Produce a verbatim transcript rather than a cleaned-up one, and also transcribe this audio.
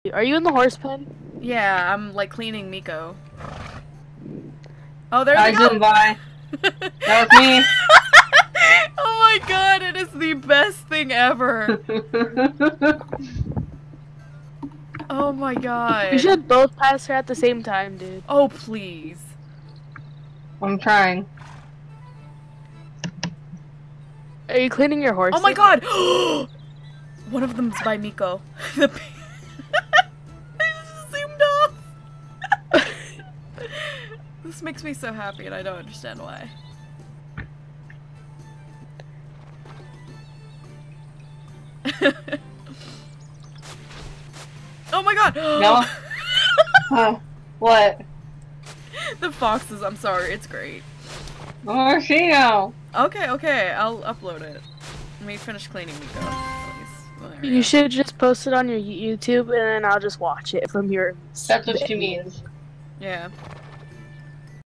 Are you in the horse pen? Yeah, I'm like cleaning Miko. Oh, there I they go! didn't buy. That was me. Oh my god, it is the best thing ever. Oh my god. You should both pass her at the same time, dude. Oh, please. I'm trying. Are you cleaning your horse? Oh my god! One of them's by Miko. The I just zoomed off. This makes me so happy and I don't understand why. Oh my god! No? Huh. What? The foxes, I'm sorry, it's great. Oh, she know. Okay, okay, I'll upload it. Let me finish cleaning Miko, please. Well, there we You go. should just post it on your YouTube and then I'll just watch it from your. That's what she means. Yeah.